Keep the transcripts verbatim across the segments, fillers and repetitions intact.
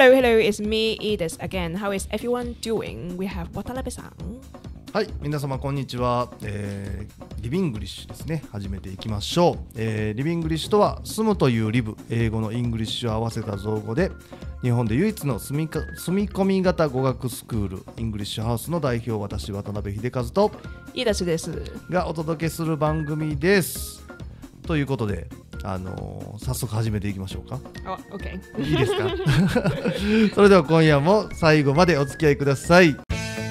Hello, hello, it's me, Edith again. How is everyone doing? We have 渡辺さん。 はい、皆様こんにちは、えー、リビングリッシュですね。始めていきましょう、えー、リビングリッシュとは住むというリブ、英語のイングリッシュを合わせた造語で、日本で唯一の住みか住み込み型語学スクールイングリッシュハウスの代表、私渡辺秀和と Edithですがお届けする番組です。ということで、あのー、早速始めていきましょうか。 oh, okay. いいですかそれでは今夜も最後までお付き合いください。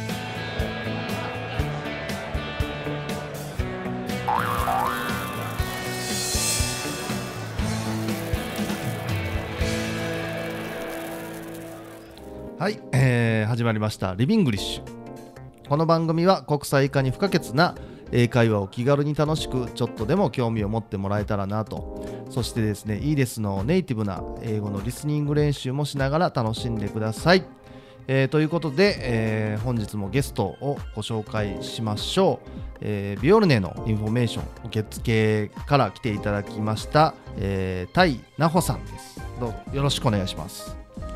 はい、えー、始まりましたリビングリッシュ。この番組は国際化に不可欠な英会話を気軽に楽しくちょっとでも興味を持ってもらえたらなと、そしてですね、イーデスのネイティブな英語のリスニング練習もしながら楽しんでください、えー、ということで、えー、本日もゲストをご紹介しましょう、えー、ビオルネのインフォメーション受付から来ていただきました、えー、タイナホさんです。どうぞよろしくお願いします。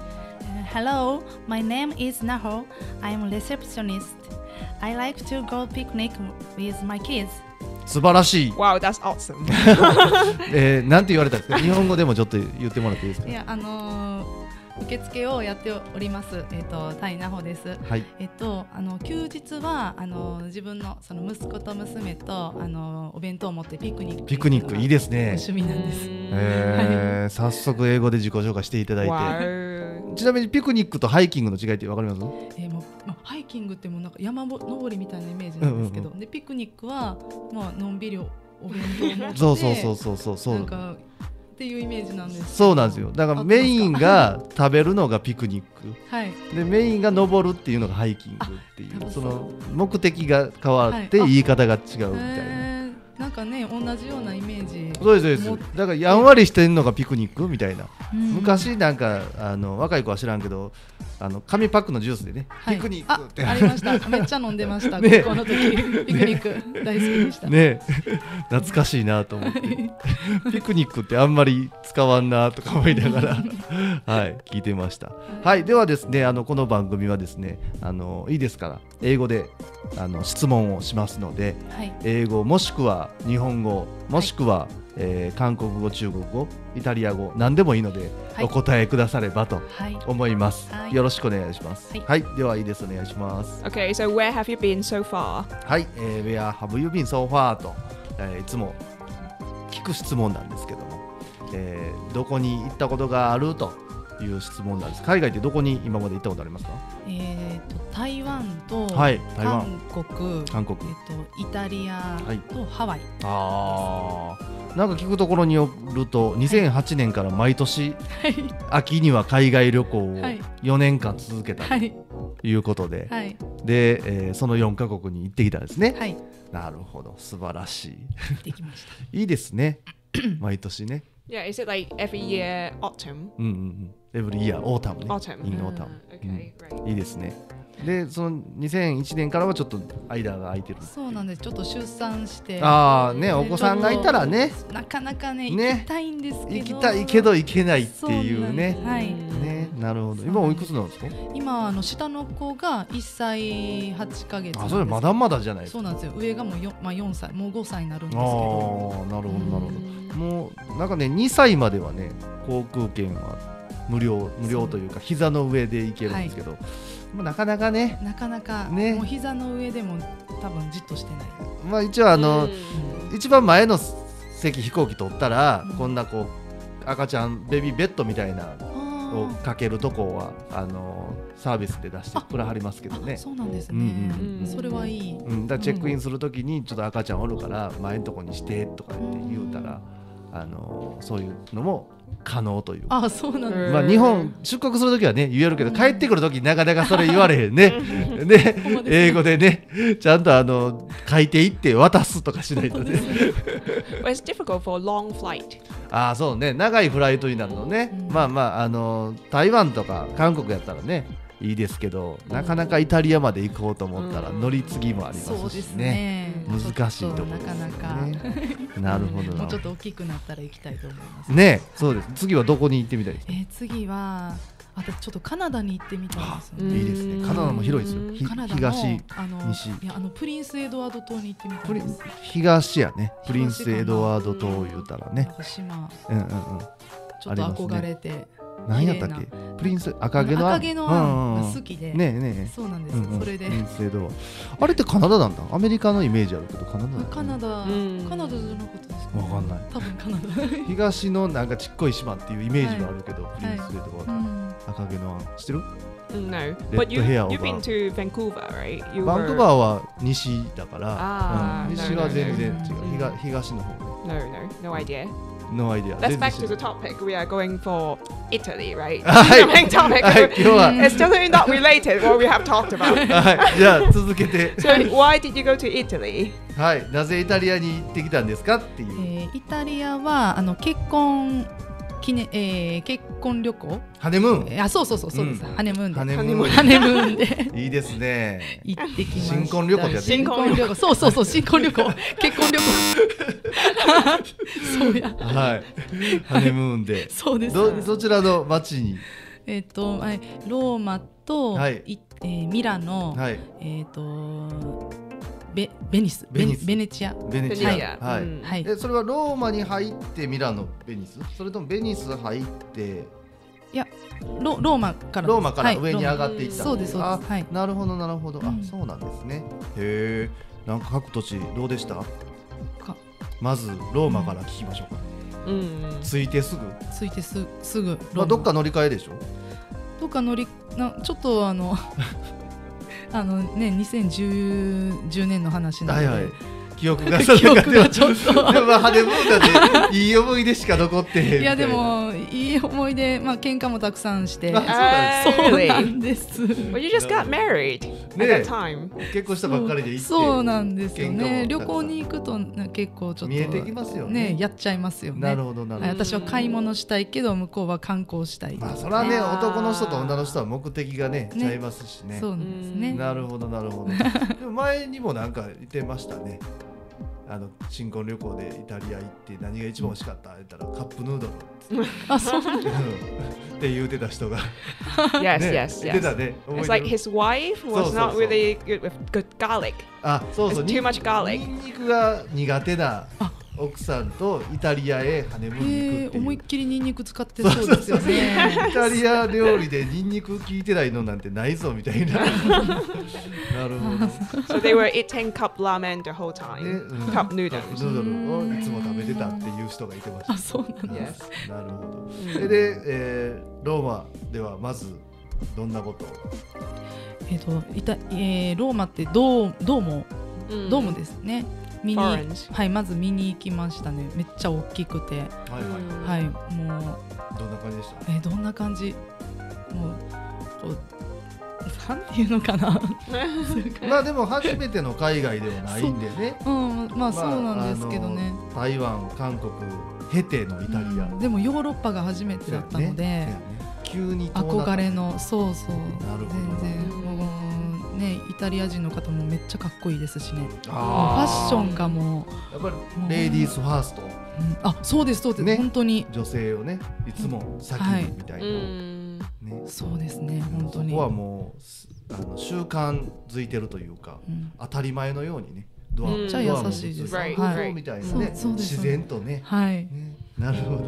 Hello, my name is Naho. I'm a receptionist. I like to go picnic with my kids. 素晴らしい。 Wow, that's awesome. えー、なんて言われたんですか？日本語でもちょっと言ってもらっていいですか？ いや、あのー、受付をやっております。えっと、タイナホです。 はい。 えっと、あの休日はあの自分のその息子と娘とあのお弁当を持ってピクニック。 ピクニックいいですね。 趣味なんです。 えー、早速英語で自己紹介していただいて。 Wow. ちなみにピクニックとハイキングの違いって分かります？ えーもうまあ、ハイキングってもうなんか山登りみたいなイメージなんですけど、うんうんうん、でピクニックはまあのんびりお弁当を持ってそうそうそうそうそうそうなんかっていうイメージなんです。 そうなんですよ。だからメインが食べるのがピクニック、 はい、 でメインが登るっていうのがハイキングっていう、その目的が変わって言い方が違うみたいな、はいなんかね、同じようなイメージ。 そうですそうです。だからやんわりしてるのがピクニックみたいな、 うん、 昔なんかあの若い子は知らんけど、あの紙パックのジュースでね、はい、ピクニックってあ, ありました。めっちゃ飲んでました、 ね、 高校の時ピクニック大好きでしたね。懐かしいなと思ってピクニックってあんまり使わんなとか思いながらはい聞いてました、はいはい、ではですね、あのこの番組はですね、あのいいですから英語であの質問をしますので、はい、英語もしくは日本語もしくは、はい、えー、韓国語、中国語、イタリア語、何でもいいので、はい、お答えくださればと思います、はい、よろしくお願いします、はいはい、ではいいです、お願いします。 Okay, so where have you been so far? はい、えー、Where have you been so far と、えー、いつも聞く質問なんですけども、えー、どこに行ったことがあるという質問なんです。海外ってどこに今まで行ったことありますか？ えー、と台湾とはい台湾韓国、 韓国、 えー、とイタリアとハワイ、はい、 あー、なんか聞くところによるとにせんはちねんから毎年秋には海外旅行をよねんかん続けたということで、はい、で、えー、そのよんカ国に行ってきたんですね、はい、なるほど、素晴らしいできましたいいですね毎年ね。 Yeah, is it like every year autumn? うんうんうん、Every year autumn ね。 Autumn. In autumn. Okay, great. いいですね。で、そのにせんいちねんからはちょっと間が空いてる。 そうなんです。ちょっと出産して。 ああね、お子さんがいたらね。 なかなかね、行きたいんですけど。 行きたいけど行けないっていうね。 はい。 ね、なるほど。今おいくつなんですか？ 今あの下の子がいっさいはちかげつ。 あ、それまだまだじゃないですか。 そうなんですよ。上がもうよ、まあよんさい、もうごさいになるんですけど。 ああ、なるほどなるほど。もうなんかね、にさいまではね、航空券は無料無料というか膝の上で行けるんですけど、はい、なかなかねなかなか、 ね、 もう膝の上でも多分じっとしてない。 まあ一応あの、うん、一番前の席飛行機取ったら、うん、こんなこう赤ちゃんベビーベッドみたいなをかけるとこはあのサービスで出してくれはりますけどね。 そうなんですね、うんうん、それはいい、 うん、だからチェックインするときにちょっと赤ちゃんおるから前のとこにしてとか言って言うたら、うん、あのそういうのも可能という。 あ、そうなんです、 まあ、日本出国するときはね言えるけど、帰ってくるときになかなかそれ言われへんねで英語でねちゃんとあの書いていって渡すとかしないとね Well, it's difficult for long flight. ああそうね、長いフライトになるのね、うん、まあまああの台湾とか韓国やったらねいいですけど、なかなかイタリアまで行こうと思ったら乗り継ぎもありますしね、うん、難しいところですね。なかなかなるほどな。 もうちょっと大きくなったら行きたいと思いますね。そうです。次はどこに行ってみたいですか？ えー、次はあとちょっとカナダに行ってみたんですよね。 いいですね。カナダも広いですよ。ひカナダの東あの西いやあのプリンスエドワード島に行ってみたプリンんです。 東やね。プリンスエドワード島言うたらねなん。か島うんうんうん。 ちょっと憧れて、 何やったっけ？プリンス赤毛のアン。 赤毛のアンが好きで、 ねえねえ。 そうなんです、 うんうんそれでプリンスエドワード。あれってカナダなんだ。アメリカのイメージあるけどカナダなんだ。 カナダ、 うんカナダじゃなかったですか、 わかんない。 多分カナダ東のなんかちっこい島っていうイメージはあるけど、プリンスエドワード。 うん赤毛のアン知ってる？ No, Red but you hair you've been over. to Vancouver, right? You バンク were- バーは西だから、 あーうん西は全然違う。 no, no, no. 東東の方ね。 No, no, no idea. No idea. Let's 全然 back 知 to ら the ない topic. We are going for Italy, right? はい The main topic. はい今日は It's totally not related what we have talked about. はいじゃあ続けて So why did you go to Italy? はいなぜイタリアに行ってきたんですかっていう。 えーイタリアはあの結婚記念、えー結婚旅行、 ハネムーン。 えーあそうそうそうそうです、 うんハネムーンでハネムーンハネムーンでいいですね。 行ってきました新婚旅行ってやつ新婚旅行そうそうそう新婚旅行結婚旅行そうやはい。ハネムーンで。 そうですどどちらの町に。 えっ、とはいローマと、 はいいえーミラノ、 はい。 えっ、とベベニスベニスベネチアベネチア。 はいはい。 うんはいえそれはローマに入ってミラノベニス？それともベニス入ってロローマからローマからはい上に上がっていったんローマそうですそうですはいあなるほどなるほど。あうんそうなんですね。へえ。なんか各土地どうでした？ かまずローマから聞きましょうか。 Mm. 着いてすぐ。 ついてすすぐローマ、 まあどっか乗り換えでしょ。 どっか乗りなちょっとあのあのねにせんじゅうねんの話なので、 はいはい。記憶が記憶がちょっとでもまあハネムーンなんでいい思い出しか残ってへんみたいな。 いやでもいい思い出、まあ喧嘩もたくさんしてあそうなんですそうなんです Well, you just got married at ね that time. 結婚したばっかりで行ってそうなんですよ喧嘩もね旅行に行くとね結構ちょっと見えてきますよねねやっちゃいますよねなるほどなるほど。 はい私は買い物したいけど向こうは観光したい、 まあそれはねあー男の人と女の人は目的がねねちゃいますしね。 そうなんですねなるほどなるほど。でも前にもなんか言ってましたね。あの新婚旅行でイタリア行って何が一番美味しかったって言ったらカップヌードルあそうなんだって言うてた人が Yes, ね yes, 言ってた yes. ね。覚え It's て like る his wife was そうそうそう not really good with good garlic. あそうそう It's too much garlic. ニンニクが苦手な奥さんとイタリアへハネムーンに行くへえっていう。 思いっきりニンニク使ってそうですよねイタリア料理でニンニク効いてないのなんてないぞみたいな。なるほど。 So they were eating cup ramen the whole ね time. うん Cup カップヌ noodles. ードルをいつも食べてたっていう人がいてました。 あそうなんだ Yes. なるほど。えで、えーローマではまずどんなことを？ えっ、といた、えーローマってドードーム Mm. ドームですね見に Orange. はいまず見に行きましたねめっちゃ大きくてはいはい。 はいもうどんな感じでした？ えーどんな感じもうこうなんていうのかなまあでも初めての海外ではないんでね。 うんまあそうなんですけどね、 あの台湾、韓国経てのイタリア。 うんでもヨーロッパが初めてだったので、 そうやね急に遠ざか憧れのそうそうなるほど全然もうねイタリア人の方もめっちゃかっこいいですしねもうフあァッションがもやっぱりレディースファースト、 う、うんあそうですそうです、 ね本当に女性をねいつも先はいにみたいな、 Mm. ね、 そうですね本当にそこはもうすあの習慣づいてるというか、 うん当たり前のようにねドアうんめっちゃ優しいですドアもはいそうみたいなね、 そうそうです自然とねはいねなるほど、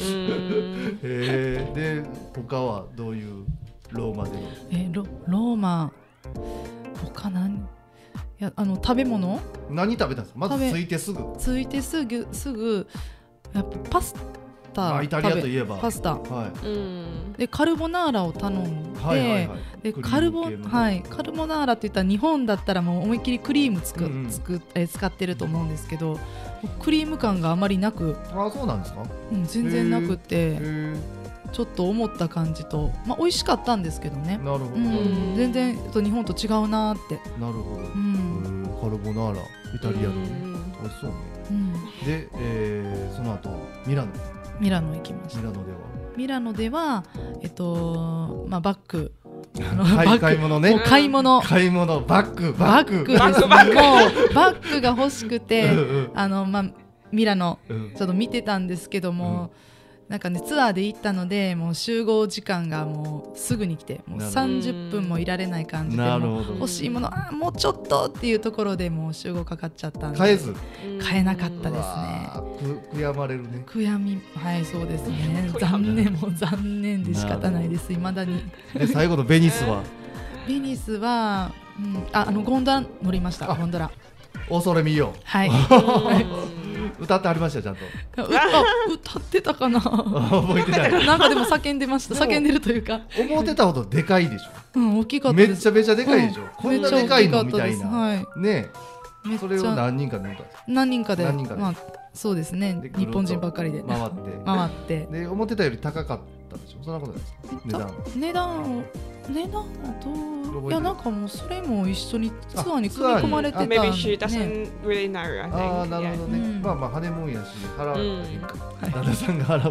Mm. えー、で他はどういうローマでのえロローマ他何いやあの食べ物何食べたんですか？まず食べ着いてすぐ着いてすぐすぐやっぱパスタあイタリア食べといえばパスタはい Mm. でカルボナーラを頼んで、 はいはいはいでクリームカルボ系のはいカルボナーラって言ったら日本だったらもう思いっきりクリームつく、 うんうんつくえー使ってると思うんですけどクリーム感があまりなく、 あそうなんですか？ うん、全然なくへてーちょっと思った感じと、まあ、美味しかったんですけどね、 なるほど、 うん、全然と日本と違うなーって、 なるほど、 うへんーカルボナーライタリアの、 Mm. 美味しそうね。 うん、 で、えーその後ミラノミラノ行きましたミラノではミラノではえっとまあバッグあの買いバッグ買い物ねもう買い物買い物バッグバッグですねバッグバッグもうバッグが欲しくてうんうんあの、まあ、ミラノうんちょっと見てたんですけども、 なんかねツアーで行ったのでもう集合時間がもうすぐに来てもうさんじゅっぷんもいられない感じでなるほどもう欲しいものあもうちょっとっていうところでもう集合かかっちゃったんで買えず買えなかったですね。 わーく悔やまれるね。 悔やみはいそうですね残念もう残念で仕方ないです未だに。 で最後のベニスはベニスは、うん、ああのゴンドラ乗りました。 あゴンドラ恐れみよはい歌ってありましたちゃんと歌歌ってたかな覚えてないなんかでも叫んでました。 でも叫んでるというか、 思ってたほどでかいでしょ。 うん大きかっためです。 っちゃめちゃでかいでしょ、 うんこんなでかいのみたいめっちゃ大きかったですな、 はいねめっちゃそれを何人か乗ったんです何人かで何人かでまあそうですねでぐるっと日本人ばっかりで回って回ってで思ってたより高かったでしょ。そんなことないですか値段値段を値段はどういやなんかもうそれも一緒にツアーにあ組み込まれてたんで、 Maybe she ね、 doesn't really know, I think. ああなるほどね、 うんまあまあハネムーンやし払ううんへんか、 はい旦那さんが払う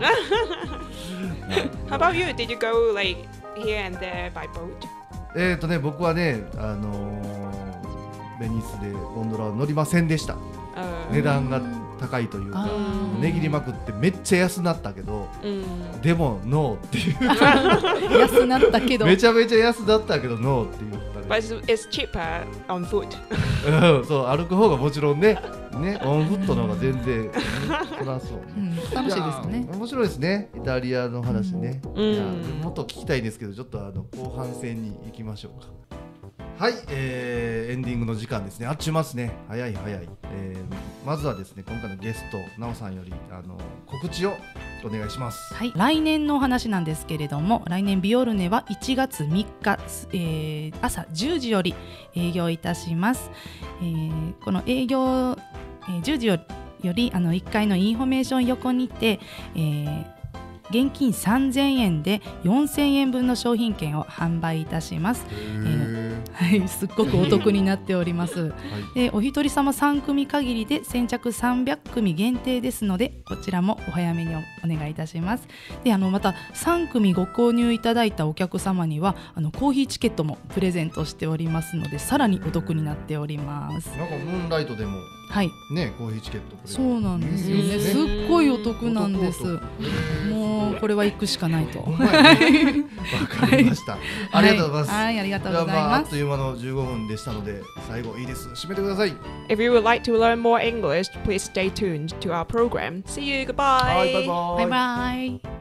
How about you? Did you go like here and there by boat? えっとね僕はねあのー、ベニスでゴンドラは乗りませんでした。 Uh, 値段が高いというかあ値切りまくってめっちゃ安なったけどうんでもノーっていう安なったけどめちゃめちゃ安だったけどノーって言った But ね it's, it's cheaper on foot. うんそう歩く方がもちろんねねオンフットの方が全然、ね、そらそうう、ん、楽しいですよねいや面白いですねイタリアの話ね、 うんいやもっと聞きたいんですけどちょっとあの後半戦に行きましょうか。はい、えー、エンディングの時間ですね。あっちゅうますね。早い早い、えー、まずはですね今回のゲストなおさんよりあの告知をお願いします。 はい、来年のお話なんですけれども来年ビオルネはいちがつみっか、えー、朝じゅうじより営業いたします、えー、この営業、えー、じゅうじよりよりあのいっかいのインフォメーション横にて、えー現金さんぜんえんでよんせんえんぶんの商品券を販売いたします。 へはい、すっごくお得になっております。 ーはいでお一人様さん組限りで先着さんびゃく組限定ですのでこちらもお早めに お, お願いいたします。であのまたさん組ご購入いただいたお客様にはあのコーヒーチケットもプレゼントしておりますのでさらにお得になっております。 なんかムーンライトでもはいねコーヒーチケットくれるそうなんですよね、 いいですすっごいお得なんです。 お得もうこれは行くしかないと。 ほんまやねわかりました、ありがとうございます。 はい、はいありがとうございじゃあまああます。 っという間のじゅうごふんでしたので最後いいです締めてください。 If you would like to learn more English, please stay tuned to our program. See you. Goodbye. はいバイバイバイバイ。